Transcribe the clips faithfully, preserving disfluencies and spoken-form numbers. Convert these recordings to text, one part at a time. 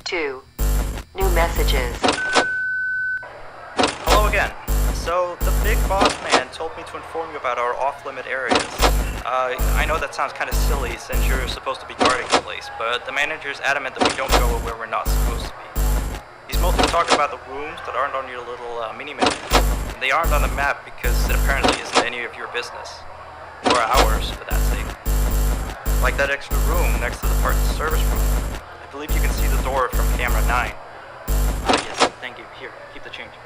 two. New messages. Hello again. So, the big boss man told me to inform you about our off-limit areas. Uh, I know that sounds kind of silly since you're supposed to be guarding the place, but the manager's adamant that we don't go where we're not supposed to be. He's mostly talking about the rooms that aren't on your little uh, mini-map. And they aren't on the map because it apparently isn't any of your business. Or ours, for that sake. Like that extra room next to the parts service room. I believe you can see the door from camera nine. Ah, yes, thank you. Here, keep the change.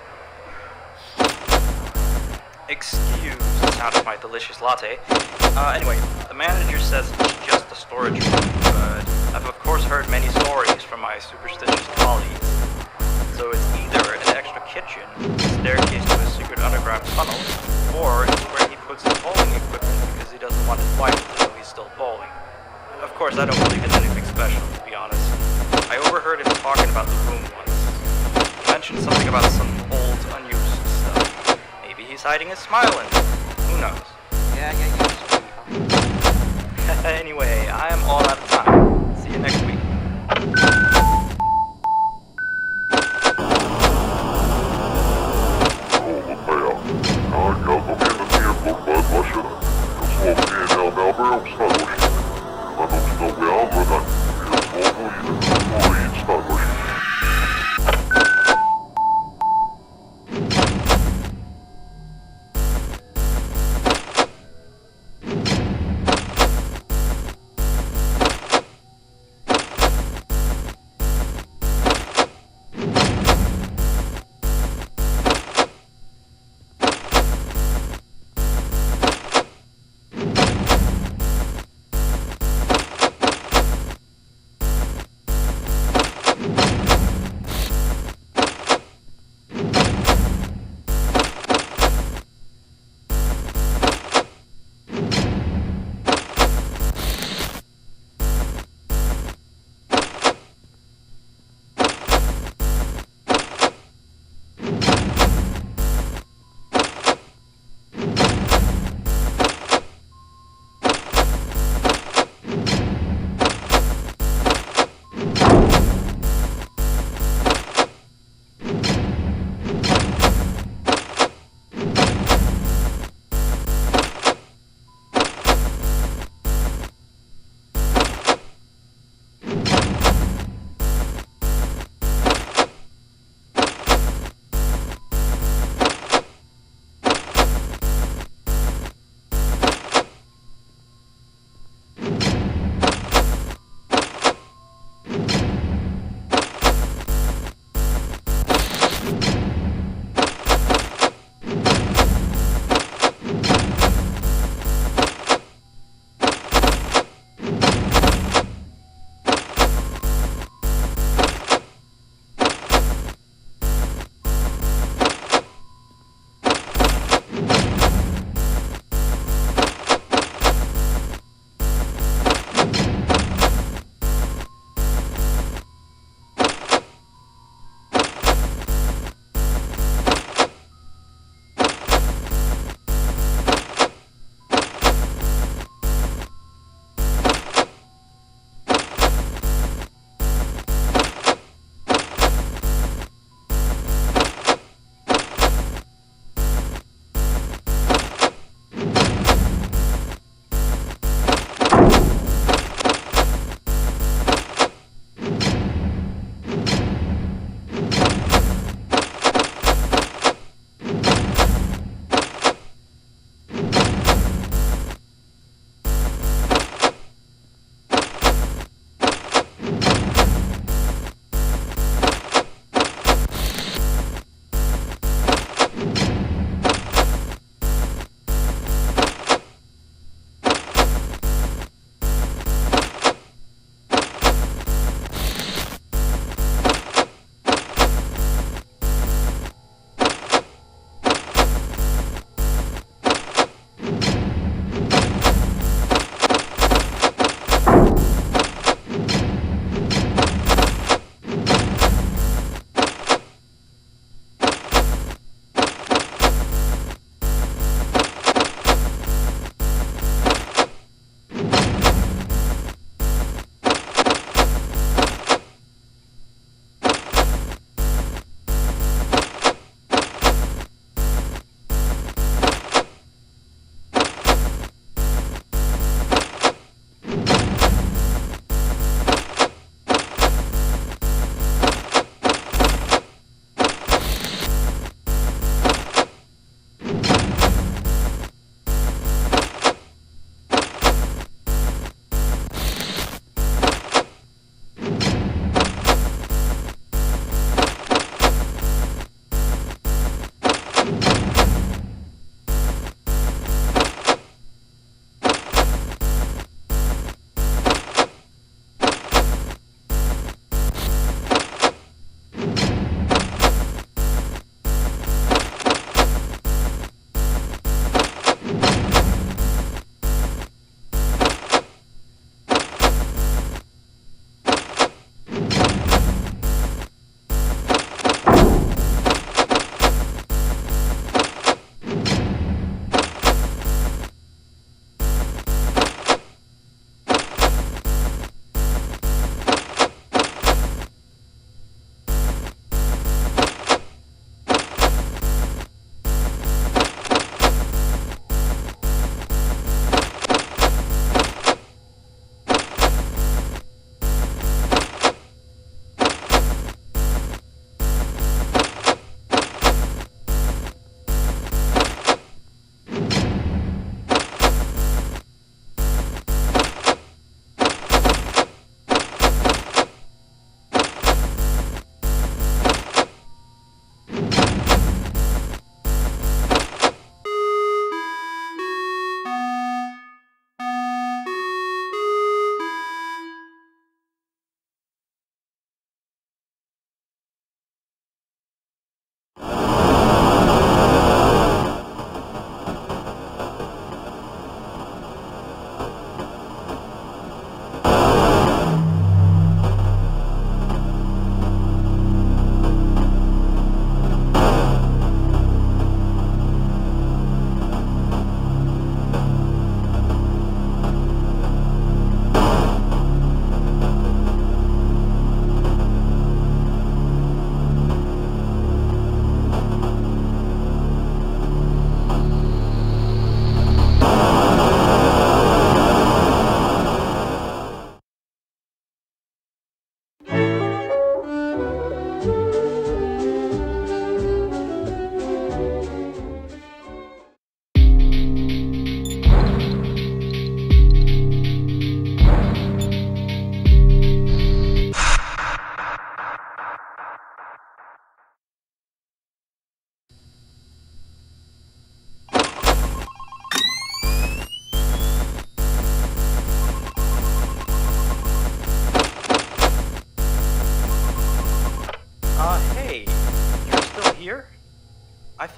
Excuse the sound of my delicious latte. Uh, anyway, the manager says it's just a storage room, but I've of course heard many stories from my superstitious colleagues. So it's either an extra kitchen, a staircase to a secret underground tunnel, or it's where he puts his bowling equipment because he doesn't want his wife to know he's still bowling. Of course, I don't believe it's anything special, to be honest. I overheard him talking about the room once. He mentioned something about some old, unused stuff. Maybe he's hiding his smile in it. Who knows? Yeah, yeah, yeah. Anyway, I am all out of time. See you next week.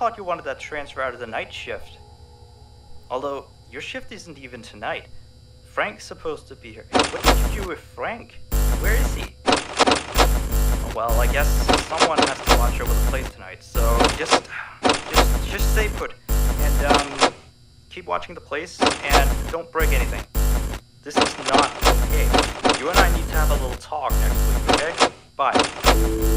thought you wanted that transfer out of the night shift. Although, your shift isn't even tonight. Frank's supposed to be here. What did you do with Frank? Where is he? Well, I guess someone has to watch over the place tonight, so just, just, just stay put, and um, keep watching the place, and don't break anything. This is not okay. You and I need to have a little talk next week, okay? Bye.